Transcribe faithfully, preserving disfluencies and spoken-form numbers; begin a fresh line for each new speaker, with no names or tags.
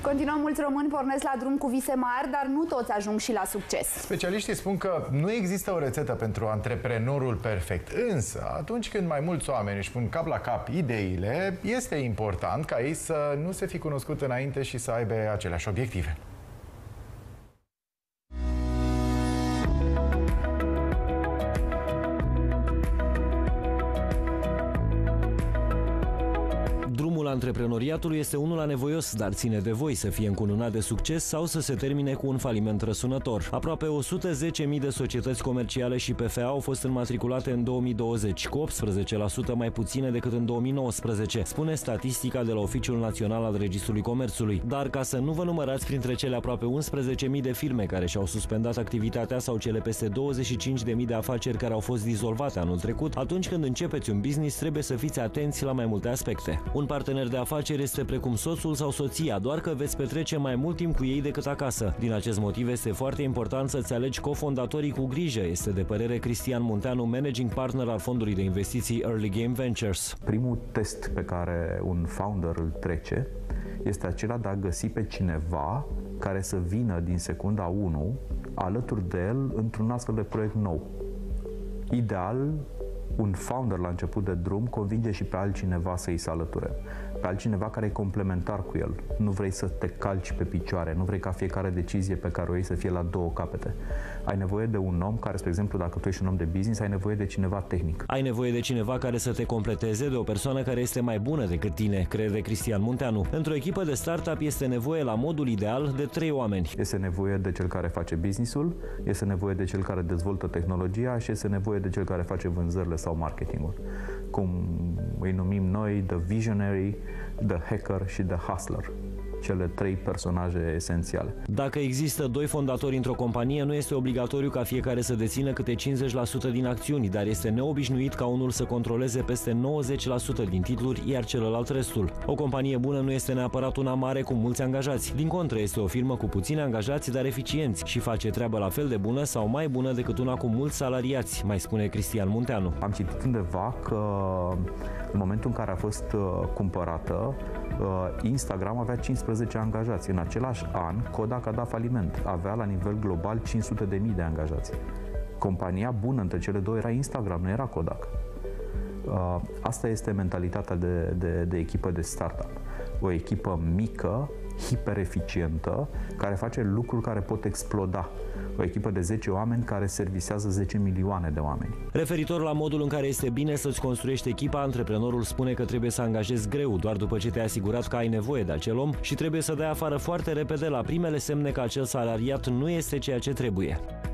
Continuăm, mulți români pornesc la drum cu vise mari, dar nu toți ajung și la succes.
Specialiștii spun că nu există o rețetă pentru antreprenorul perfect. Însă, atunci când mai mulți oameni își pun cap la cap ideile, este important ca ei să nu se fi cunoscut înainte și să aibă aceleași obiective.
Drumul antreprenoriatului este unul anevoios, dar ține de voi să fie încununat de succes sau să se termine cu un faliment răsunător. Aproape o sută zece mii de societăți comerciale și P F A au fost înmatriculate în două mii douăzeci, cu optsprezece la sută mai puține decât în două mii nouăsprezece, spune statistica de la Oficiul Național al Registrului Comerțului. Dar ca să nu vă numărați printre cele aproape unsprezece mii de firme care și-au suspendat activitatea sau cele peste douăzeci și cinci de mii de afaceri care au fost dizolvate anul trecut, atunci când începeți un business trebuie să fiți atenți la mai multe aspecte. Un partener de afaceri este precum soțul sau soția, doar că veți petrece mai mult timp cu ei decât acasă. Din acest motiv este foarte important să-ți alegi cofondatorii cu grijă, este de părere Cristian Munteanu, managing partner al fondului de investiții Early Game Ventures.
Primul test pe care un founder îl trece este acela de a găsi pe cineva care să vină din secunda unu alături de el într-un astfel de proiect nou. Ideal, un founder la început de drum convinge și pe altcineva să îi se alăture, pe altcineva care e complementar cu el. Nu vrei să te calci pe picioare, nu vrei ca fiecare decizie pe care o iei să fie la două capete. Ai nevoie de un om care, spre exemplu, dacă tu ești un om de business, ai nevoie de cineva tehnic.
Ai nevoie de cineva care să te completeze, de o persoană care este mai bună decât tine, crede Cristian Munteanu. Într-o echipă de startup este nevoie, la modul ideal, de trei oameni.
Este nevoie de cel care face businessul, este nevoie de cel care dezvoltă tehnologia și este nevoie de cel care face vânzările sau marketingul. Cum îi numim noi, the visionary, the hacker și the hustler. Cele trei personaje esențiale.
Dacă există doi fondatori într-o companie, nu este obligatoriu ca fiecare să dețină câte cincizeci la sută din acțiuni, dar este neobișnuit ca unul să controleze peste nouăzeci la sută din titluri, iar celălalt restul. O companie bună nu este neapărat una mare cu mulți angajați. Din contră, este o firmă cu puțini angajați, dar eficienți și face treabă la fel de bună sau mai bună decât una cu mulți salariați, mai spune Cristian Munteanu.
Am citit undeva că în momentul în care a fost uh, cumpărată, uh, Instagram avea cincisprezece angajați. În același an, Kodak a dat faliment. Avea la nivel global cinci sute de mii de angajați. Compania bună între cele două era Instagram, nu era Kodak. Uh, asta este mentalitatea de, de, de echipă de startup. O echipă mică, hipereficientă, care face lucruri care pot exploda. O echipă de zece oameni care servisează zece milioane de oameni.
Referitor la modul în care este bine să-ți construiești echipa, antreprenorul spune că trebuie să angajezi greu, doar după ce te-ai asigurat că ai nevoie de acel om și trebuie să dai afară foarte repede la primele semne că acel salariat nu este ceea ce trebuie.